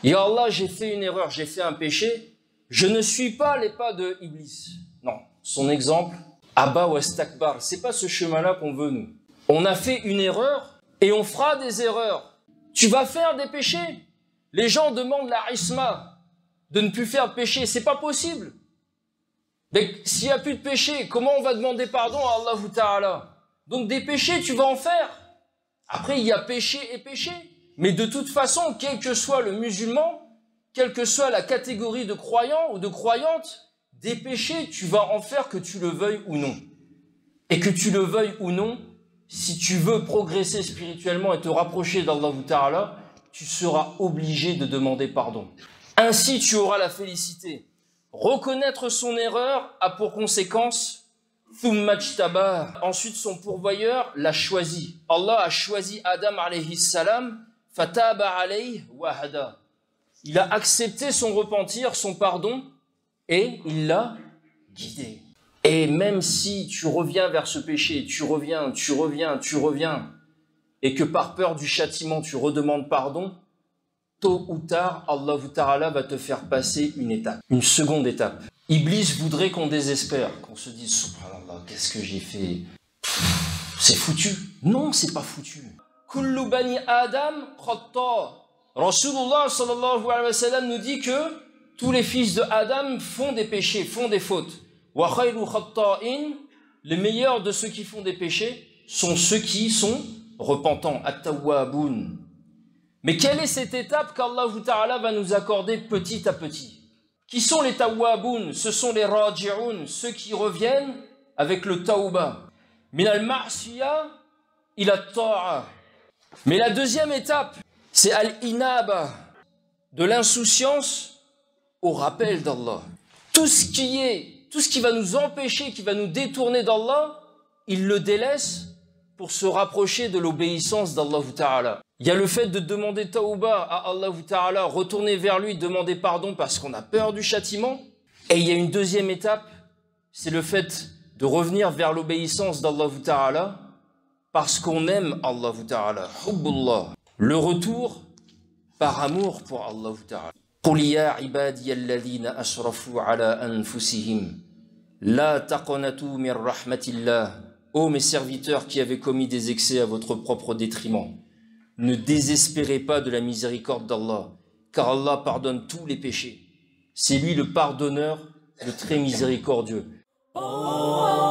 Ya Allah, j'ai fait une erreur, j'ai fait un péché, je ne suis pas les pas de Iblis. Non, son exemple, Abba wa Stakbar, c'est pas ce chemin-là qu'on veut nous. On a fait une erreur et on fera des erreurs. Tu vas faire des péchés. Les gens demandent la isma, de ne plus faire de péché, c'est pas possible. Mais s'il n'y a plus de péché, comment on va demander pardon à Allah Ta'ala? Donc des péchés, tu vas en faire. Après, il y a péché et péché. Mais de toute façon, quel que soit le musulman, quelle que soit la catégorie de croyants ou de croyantes, des péchés, tu vas en faire que tu le veuilles ou non. Et que tu le veuilles ou non, si tu veux progresser spirituellement et te rapprocher d'Allah Ta'ala, tu seras obligé de demander pardon. Ainsi, tu auras la félicité. Reconnaître son erreur a pour conséquence thumma jtabah. Ensuite, son pourvoyeur l'a choisi. Allah a choisi Adam alayhi salam, fataba alayhi wa hada. Il a accepté son repentir, son pardon, et il l'a guidé. Et même si tu reviens vers ce péché, tu reviens, et que par peur du châtiment, tu redemandes pardon, tôt ou tard, Allah Ta'ala va te faire passer une étape, une seconde étape. Iblis voudrait qu'on désespère, qu'on se dise, subhanallah, qu'est-ce que j'ai fait? C'est foutu. Non, c'est pas foutu. Kullu bani Adam khata. Rasulullah sallallahu alayhi wa sallam nous dit que tous les fils de Adam font des péchés, font des fautes. Wa khayru khatta'in, les meilleurs de ceux qui font des péchés sont ceux qui sont repentants, at-tawwabun. Mais quelle est cette étape qu'Allah Ta'ala va nous accorder petit à petit? Qui sont les tawwabun? Ce sont les raji'un, ceux qui reviennent avec le tawba. Min al-ma'siya ila ta'a. Mais la deuxième étape, c'est al-inaba, de l'insouciance au rappel d'Allah. Tout ce qui va nous empêcher, qui va nous détourner d'Allah, il le délaisse pour se rapprocher de l'obéissance d'Allah Ta'ala. Il y a le fait de demander tauba à Allah Ta'ala, retourner vers lui, demander pardon parce qu'on a peur du châtiment. Et il y a une deuxième étape, c'est le fait de revenir vers l'obéissance d'Allah Ta'ala parce qu'on aime Allah Ta'ala. Hubbullah. Le retour par amour pour Allah Ta'ala. قُلْ يَا عِبَادِيَ الَّذِينَ أَشْرَفُوا عَلَىٰ أَنفُسِهِمْ لَا تَقْنَطُوا مِنْ رَحْمَةِ اللَّهِ. Ô mes serviteurs qui avez commis des excès à votre propre détriment, ne désespérez pas de la miséricorde d'Allah, car Allah pardonne tous les péchés. C'est lui le pardonneur, le très miséricordieux.